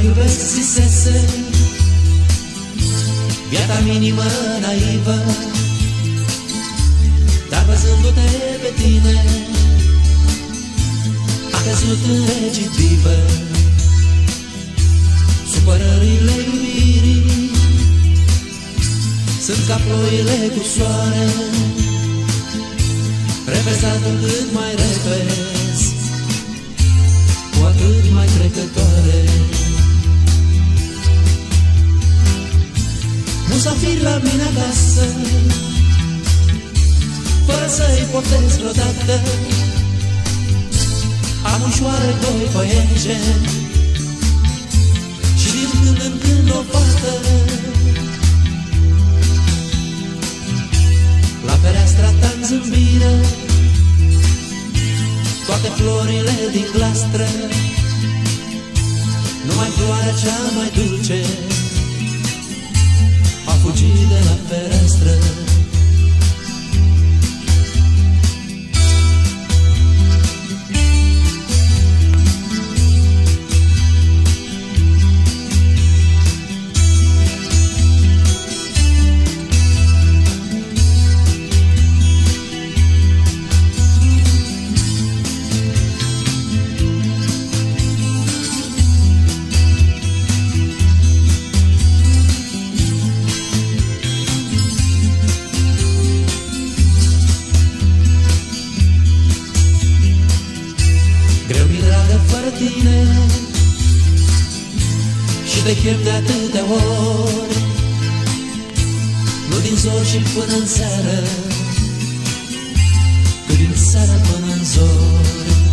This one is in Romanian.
iubesc zisese viața minimă naivă, dar văzându-te pe tine a căzut în recidivă. Supărările iubirii sunt ca ploile cu soare, repezate cât mai repezi, cu atât mai trecătoare. Musafir la mine acasă, fără să-i portez vreodată, am un șoarecoi păienjen și din când în când o fată. La fereastra ta-n zâmbire toate florile din glastră, numai floarea cea mai dulce a fugit de la fereastră. Greu mi dragă fără tine și de chef de atâtea ori, nu din zor și până în seară, cât din seară până în zori.